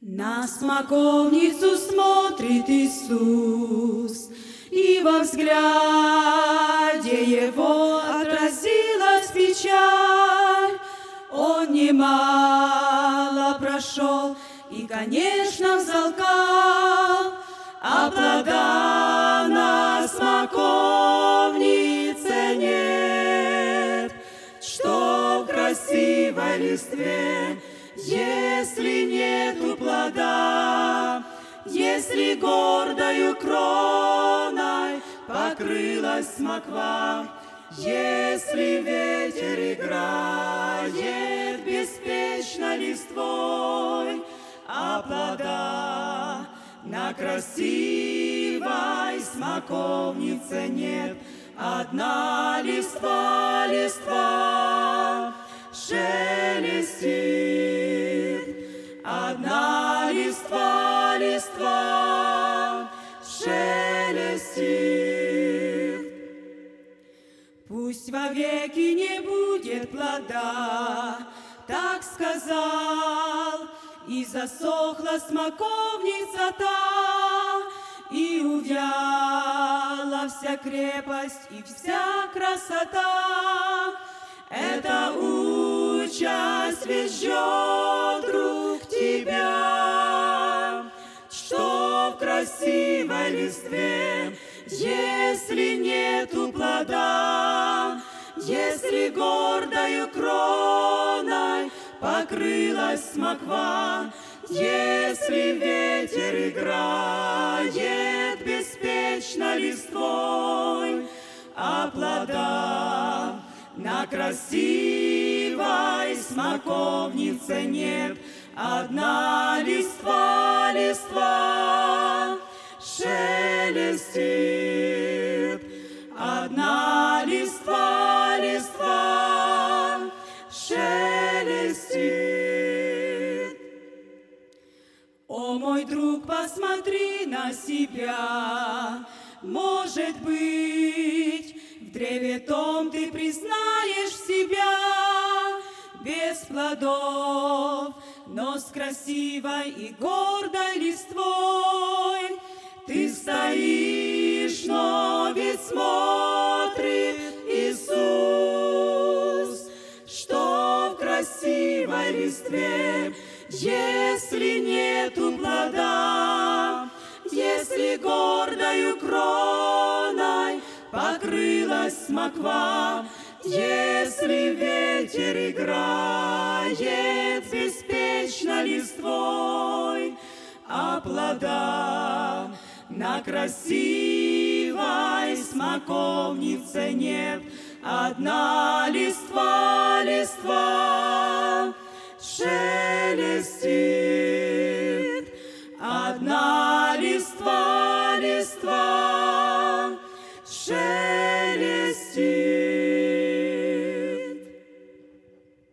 На смоковницу смотрит Иисус, и во взгляде Его отразилась печаль. Он немало прошел и, конечно, взалкал, а плода на смоковнице нет. Что в красивой листве, если нету плода, если гордою кроной покрылась смоква, если ветер играет беспечно листвой, а плода на красивой смоковнице нет. Одна листва, листва шелестит, одна листва, листва шелестит. Пусть вовеки не будет плода, так сказал, и засохла смоковница та, и увяла вся крепость и вся красота. Эта участь весь ждет рук тебя, что в красивой листве, если нету плода, если гордою кроной покрылась смоква, если ветер играет беспечно листвой, а плода на красивой смоковнице нет. Одна листва, листва шелестит, одна листва, листва шелестит. О, мой друг, посмотри на себя, может быть, в древе том ты признаешь себя без плодов, но с красивой и гордой листвой. Ты стоишь, но ведь смотрит Иисус, что в красивой листве, если нету плода, если гордою кроной покрылась смоква, если ветер играет беспечно листвой, а плода на красивой смоковнице нет. Одна листва, листва шелестит, одна листва, листва шелестит.